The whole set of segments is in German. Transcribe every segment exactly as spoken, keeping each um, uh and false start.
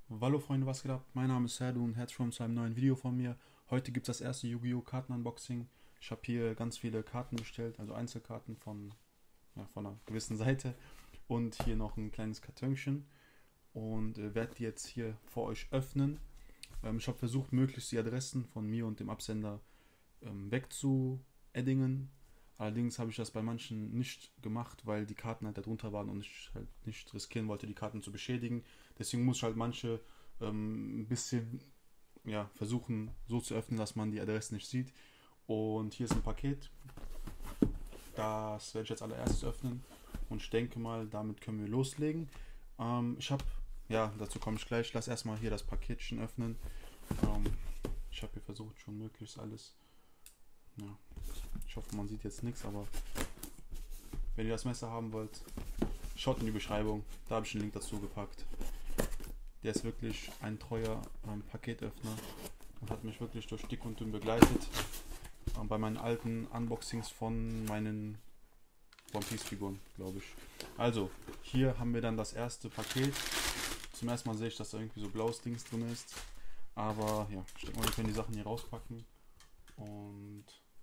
Hallo Freunde, was geht ab? Mein Name ist Serdu und herzlich willkommen zu einem neuen Video von mir. Heute gibt es das erste Yu-Gi-Oh! Karten-Unboxing. Ich habe hier ganz viele Karten bestellt, also Einzelkarten von, ja, von einer gewissen Seite. Und hier noch ein kleines Kartönchen. Und äh, werde die jetzt hier vor euch öffnen. Ähm, ich habe versucht, möglichst die Adressen von mir und dem Absender ähm, wegzueddingen. Allerdings habe ich das bei manchen nicht gemacht, weil die Karten halt darunter waren und ich halt nicht riskieren wollte, die Karten zu beschädigen. Deswegen muss ich halt manche ähm, ein bisschen ja, versuchen so zu öffnen, dass man die Adresse nicht sieht. Und hier ist ein Paket. Das werde ich jetzt allererstes öffnen. Und ich denke mal, damit können wir loslegen. Ähm, ich habe, ja, dazu komme ich gleich. Ich lasse erstmal hier das Paketchen öffnen. Ähm, ich habe hier versucht, schon möglichst alles. Ja, ich hoffe, man sieht jetzt nichts, aber wenn ihr das Messer haben wollt, schaut in die Beschreibung. Da habe ich einen Link dazu gepackt. Der ist wirklich ein treuer ähm, Paketöffner und hat mich wirklich durch dick und dünn begleitet. Ähm, bei meinen alten Unboxings von meinen One Piece Figuren, glaube ich. Also, hier haben wir dann das erste Paket. Zum ersten Mal sehe ich, dass da irgendwie so blaues Dings drin ist. Aber ja, ich denke mal, wir können die Sachen hier rauspacken. Und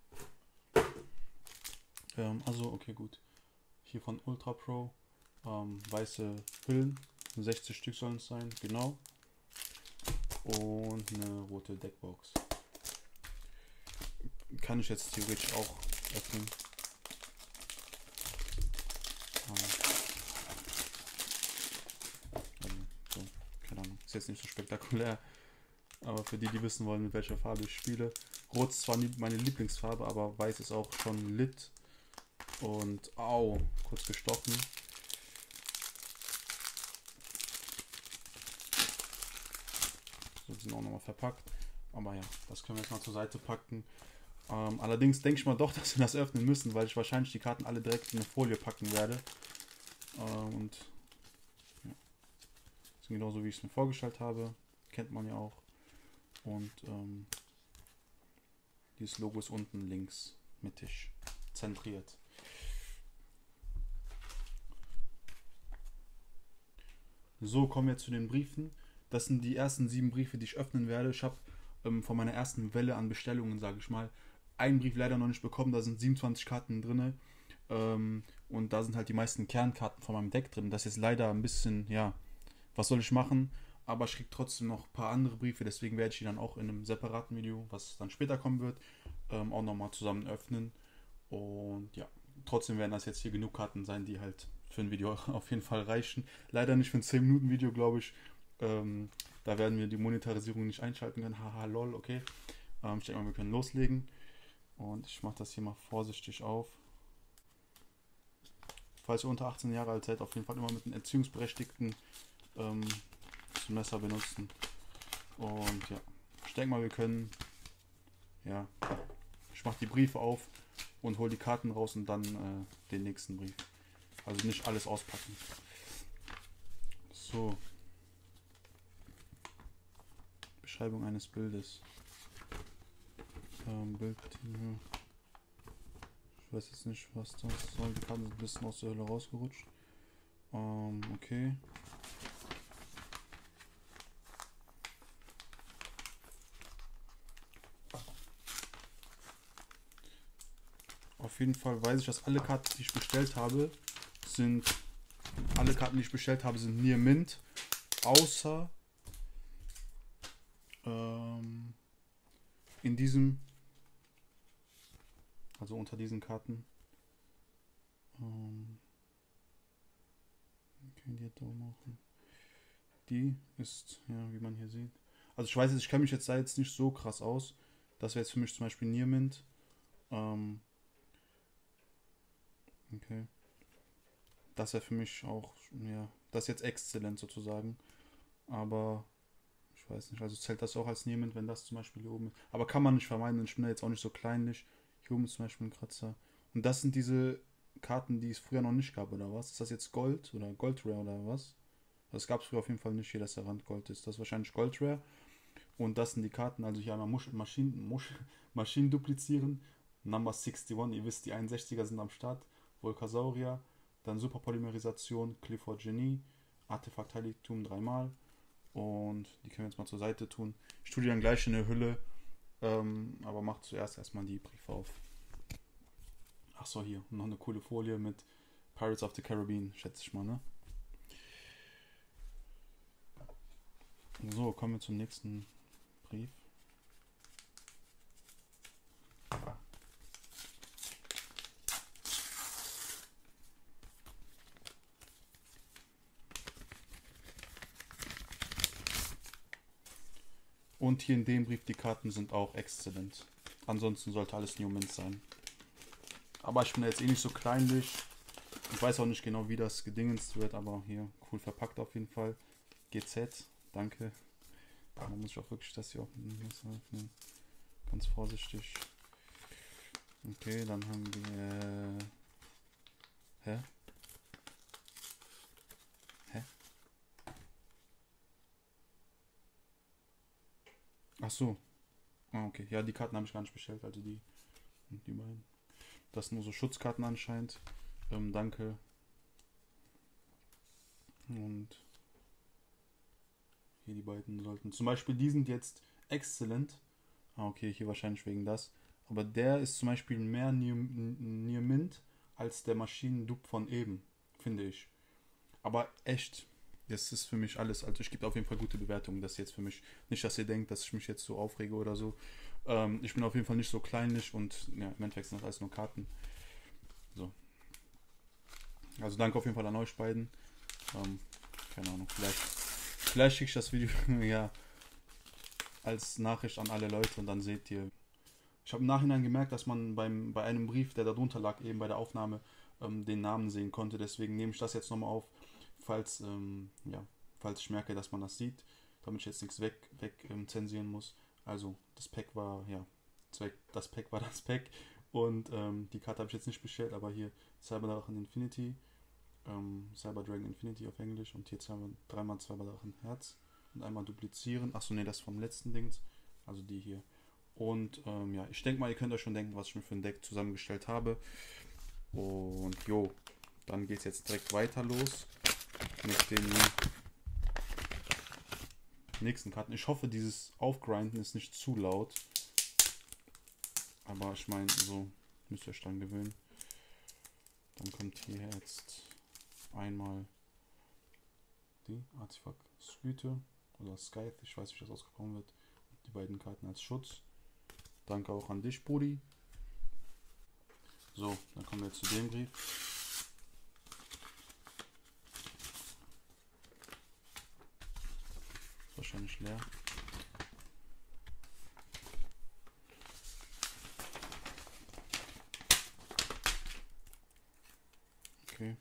ähm, also, okay, gut. Hier von Ultra Pro. Ähm, weiße Hüllen. sechzig Stück sollen es sein, genau. Und eine rote Deckbox. Kann ich jetzt theoretisch auch öffnen. Also, so, keine Ahnung. Ist jetzt nicht so spektakulär. Aber für die, die wissen wollen, mit welcher Farbe ich spiele. Rot ist zwar meine Lieblingsfarbe, aber weiß ist auch schon lit. Und au, kurz gestochen. So, die sind auch nochmal verpackt. Aber ja, das können wir jetzt mal zur Seite packen. Ähm, allerdings denke ich mal doch, dass wir das öffnen müssen, weil ich wahrscheinlich die Karten alle direkt in eine Folie packen werde. Ähm, und ja, das ist genauso, wie ich es mir vorgestellt habe. Kennt man ja auch. Und ähm, dieses Logo ist unten links mittig zentriert. So, kommen wir zu den Briefen. Das sind die ersten sieben Briefe, die ich öffnen werde. Ich habe ähm, von meiner ersten Welle an Bestellungen, sage ich mal, einen Brief leider noch nicht bekommen. Da sind siebenundzwanzig Karten drin. Ähm, und da sind halt die meisten Kernkarten von meinem Deck drin. Das ist jetzt leider ein bisschen, ja, was soll ich machen? Aber ich kriege trotzdem noch ein paar andere Briefe. Deswegen werde ich die dann auch in einem separaten Video, was dann später kommen wird, ähm, auch nochmal zusammen öffnen. Und ja, trotzdem werden das jetzt hier genug Karten sein, die halt für ein Video auf jeden Fall reichen. Leider nicht für ein zehn Minuten Video, glaube ich. Ähm, da werden wir die Monetarisierung nicht einschalten können. Haha, lol, okay. Ähm, ich denke mal, wir können loslegen. Und ich mache das hier mal vorsichtig auf. Falls ihr unter achtzehn Jahre alt seid, auf jeden Fall immer mit einem Erziehungsberechtigten ähm, das Messer benutzen. Und ja, ich denke mal, wir können, ja, ich mache die Briefe auf und hole die Karten raus und dann äh, den nächsten Brief. Also nicht alles auspacken. So. Beschreibung eines Bildes. Ähm, Bild. Ich weiß jetzt nicht, was das soll. Die Karten sind ein bisschen aus der Hölle rausgerutscht. Ähm, okay. Auf jeden Fall weiß ich, dass alle Karten, die ich bestellt habe, sind. Alle Karten, die ich bestellt habe, sind Near Mint. Außer ähm, in diesem. Also unter diesen Karten. Ähm, können die da machen. Die ist, ja, wie man hier sieht. Also ich weiß jetzt, ich kenne mich jetzt da jetzt nicht so krass aus. Das wäre jetzt für mich zum Beispiel Near Mint. Ähm, okay. Das wäre für mich auch, ja, das ist jetzt exzellent sozusagen. Aber ich weiß nicht, also zählt das auch als Near Mint, wenn das zum Beispiel hier oben ist. Aber kann man nicht vermeiden, ich bin da jetzt auch nicht so kleinlich. Hier oben ist zum Beispiel ein Kratzer. Und das sind diese Karten, die es früher noch nicht gab, oder was? Ist das jetzt Gold oder Gold Rare oder was? Das gab es früher auf jeden Fall nicht hier, dass der Rand Gold ist. Das ist wahrscheinlich Gold Rare. Und das sind die Karten, also hier einmal Musch Maschinen, Musch Maschinen duplizieren. Number einundsechzig, ihr wisst, die einundsechziger sind am Start. Volcasaurier, dann Superpolymerisation, Clifford Genie, Artefakt Heiligtum dreimal Und die können wir jetzt mal zur Seite tun. Ich tue die dann gleich in der Hülle, ähm, aber mach zuerst erstmal die Briefe auf. Ach so, hier noch eine coole Folie mit Pirates of the Caribbean, schätze ich mal, ne? So, kommen wir zum nächsten Brief. Und hier in dem Brief, die Karten sind auch exzellent. Ansonsten sollte alles New Mint sein. Aber ich bin jetzt eh nicht so kleinlich. Ich weiß auch nicht genau, wie das gedingenst wird, aber hier cool verpackt auf jeden Fall. G Z, danke. Da muss ich auch wirklich das hier auch ganz vorsichtig. Okay, dann haben wir... Hä? Hä? Ach so. Ah, okay. Ja, die Karten habe ich gar nicht bestellt, also die, die beiden. Das sind nur so Schutzkarten anscheinend. Ähm, danke. Und hier die beiden sollten. Zum Beispiel, die sind jetzt exzellent. Ah, okay, hier wahrscheinlich wegen das. Aber der ist zum Beispiel mehr Near, Near Mint als der Maschinendupe von eben, finde ich. Aber echt, das ist für mich alles. Also ich gebe auf jeden Fall gute Bewertungen. Das ist jetzt für mich nicht, dass ihr denkt, dass ich mich jetzt so aufrege oder so. Ähm, ich bin auf jeden Fall nicht so kleinlich und ja, im Endeffekt sind das alles nur Karten. So. Also danke auf jeden Fall an euch beiden. Ähm, keine Ahnung, vielleicht, vielleicht schicke ich das Video ja als Nachricht an alle Leute und dann seht ihr. Ich habe im Nachhinein gemerkt, dass man beim, bei einem Brief, der da drunter lag, eben bei der Aufnahme, ähm, den Namen sehen konnte. Deswegen nehme ich das jetzt nochmal auf, falls, ähm, ja, falls ich merke, dass man das sieht, damit ich jetzt nichts weg, weg ähm, zensieren muss. Also das Pack war, ja, das Pack war das Pack und ähm, die Karte habe ich jetzt nicht bestellt, aber hier Cyberdrachen Infinity, ähm, Cyber Dragon Infinity auf Englisch und hier zweimal, dreimal Cyberdrachen Herz und einmal duplizieren. Achso, ne, das vom letzten Dings, also die hier. Und ähm, ja, ich denke mal, ihr könnt euch schon denken, was ich mir für ein Deck zusammengestellt habe. Und jo, dann geht es jetzt direkt weiter los mit den nächsten Karten. Ich hoffe, dieses Aufgrinden ist nicht zu laut. Aber ich meine, so müsst ihr euch dran gewöhnen. Dann kommt hier jetzt einmal die Artefakt-Sküte oder Scythe, ich weiß nicht, wie das ausgesprochen wird. Die beiden Karten als Schutz. Danke auch an dich, Brudi. So, dann kommen wir jetzt zu dem Brief. Ist wahrscheinlich leer. Okay.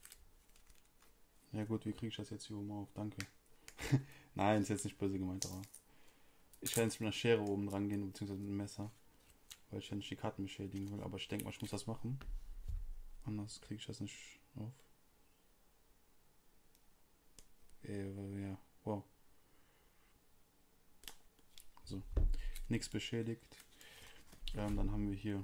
Ja gut, wie kriege ich das jetzt hier oben auf? Danke. Nein, ist jetzt nicht böse gemeint, aber ich kann jetzt mit einer Schere oben dran gehen, beziehungsweise mit einem Messer, weil ich ja nicht die Karten beschädigen will, aber ich denke mal, ich muss das machen. Anders kriege ich das nicht auf. Äh, ja, wow. So, nichts beschädigt. Ähm, dann haben wir hier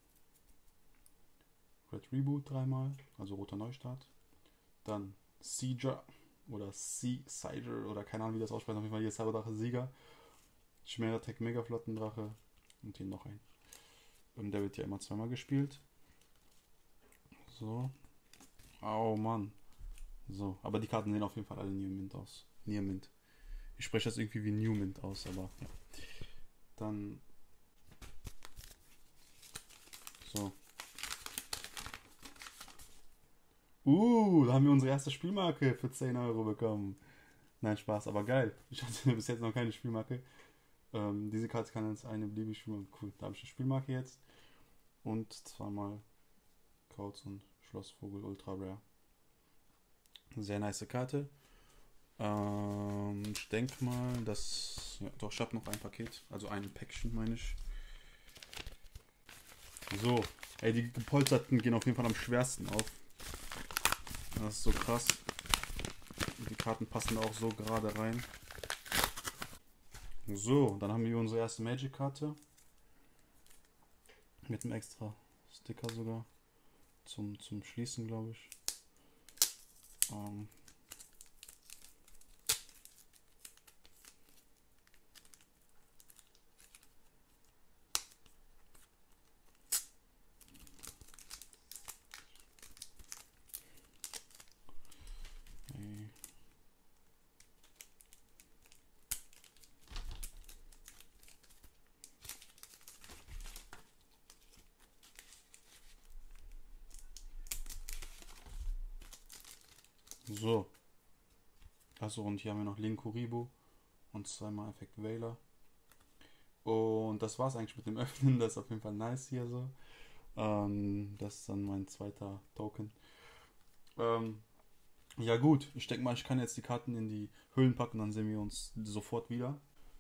Red Reboot dreimal, also roter Neustart. Dann Sieger oder Sieger oder keine Ahnung, wie das ausspricht. Auf jeden Fall hier Cyberdrache Sieger. Schmeratech Megaflottendrache und hier noch ein. Und der wird ja immer zweimal gespielt. So. Oh Mann. So, aber die Karten sehen auf jeden Fall alle Near Mint aus. Near Mint. Ich spreche das irgendwie wie New Mint aus, aber ja. Dann. So. Uh, da haben wir unsere erste Spielmarke für zehn Euro bekommen. Nein, Spaß, aber geil. Ich hatte bis jetzt noch keine Spielmarke. Ähm, diese Karte kann jetzt eine beliebige Spielmarke. Cool, da habe ich eine Spielmarke jetzt. Und zweimal Kauz und Schlossvogel Ultra Rare. Sehr nice Karte. Ähm, ich denke mal, dass. Ja, doch, ich habe noch ein Paket. Also ein Päckchen, meine ich. So. Ey, die gepolsterten gehen auf jeden Fall am schwersten auf. Das ist so krass. Die Karten passen auch so gerade rein. So, dann haben wir unsere erste Magic-Karte. Mit einem extra Sticker sogar. Zum, zum Schließen, glaube ich. Ähm So. Achso, und hier haben wir noch Linkuriboh und zweimal Effekt Veiler. Und das war's eigentlich mit dem Öffnen. Das ist auf jeden Fall nice hier so. Ähm, das ist dann mein zweiter Token. Ähm, ja gut, ich denke mal, ich kann jetzt die Karten in die Hüllen packen, dann sehen wir uns sofort wieder.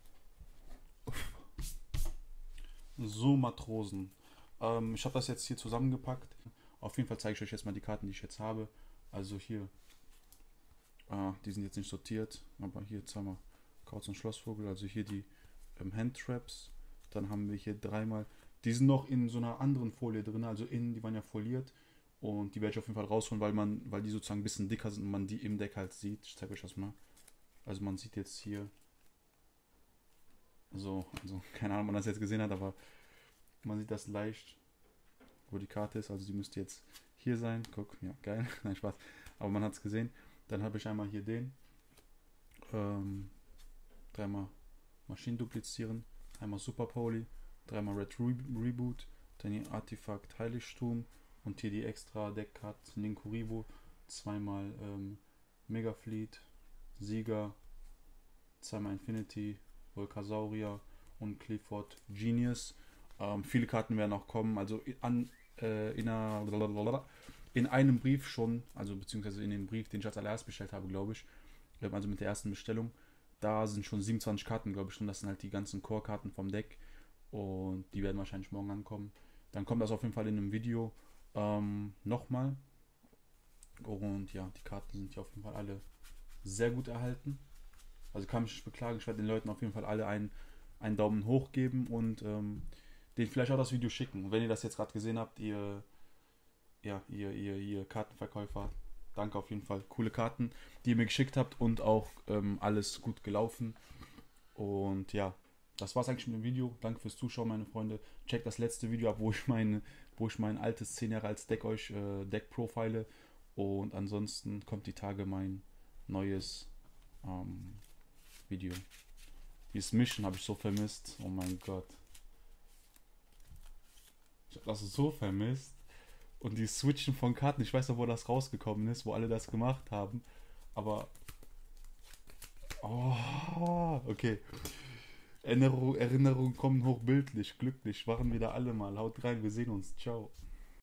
So, Matrosen. Ähm, ich habe das jetzt hier zusammengepackt. Auf jeden Fall zeige ich euch jetzt mal die Karten, die ich jetzt habe. Also hier, äh, die sind jetzt nicht sortiert, aber hier zweimal Kauz und Schlossvogel, also hier die ähm, Handtraps. Dann haben wir hier dreimal, die sind noch in so einer anderen Folie drin, also innen, die waren ja foliert. Und die werde ich auf jeden Fall rausholen, weil man, weil die sozusagen ein bisschen dicker sind und man die im Deck halt sieht. Ich zeige euch das mal. Also man sieht jetzt hier so, also keine Ahnung, ob man das jetzt gesehen hat, aber man sieht das leicht, wo die Karte ist. Also die müsste jetzt hier sein. Guck, ja, geil. Nein, Spaß. Aber man hat es gesehen. Dann habe ich einmal hier den. Ähm, dreimal Maschinen duplizieren. Einmal Super Poly. Dreimal Red Re Reboot. Dann hier Artefakt Heiligtum. Und hier die extra Deckcard Linkuriboh. Zweimal ähm, Megafleet. Sieger. Zweimal Infinity. Volcasaurier. Und Clifford Genius. Ähm, viele Karten werden auch kommen. Also an, äh, in, einer, in einem Brief schon. Also beziehungsweise in dem Brief, den ich als allererst bestellt habe, glaube ich. Also mit der ersten Bestellung. Da sind schon siebenundzwanzig Karten, glaube ich. Und das sind halt die ganzen Core-Karten vom Deck. Und die werden wahrscheinlich morgen ankommen. Dann kommt das auf jeden Fall in einem Video ähm, nochmal. Und ja, die Karten sind hier auf jeden Fall alle sehr gut erhalten. Also kann mich nicht beklagen. Ich werde den Leuten auf jeden Fall alle einen, einen Daumen hoch geben und ähm, denen vielleicht auch das Video schicken. Und wenn ihr das jetzt gerade gesehen habt, ihr, ja, ihr, ihr, ihr Kartenverkäufer, danke auf jeden Fall. Coole Karten, die ihr mir geschickt habt und auch ähm, alles gut gelaufen. Und ja, das war's eigentlich mit dem Video. Danke fürs Zuschauen, meine Freunde. Checkt das letzte Video ab, wo ich meine, wo ich mein altes zehn Jahre als Deck euch äh, Deck profile. Und ansonsten kommt die Tage mein neues ähm, Video. Dieses Mission habe ich so vermisst. Oh mein Gott. Ich habe das so vermisst. Und die Switchen von Karten, ich weiß noch, wo das rausgekommen ist, wo alle das gemacht haben. Aber. Oh, okay. Erinnerungen Erinnerung kommen hochbildlich, glücklich. Waren wir da alle mal. Haut rein, wir sehen uns. Ciao.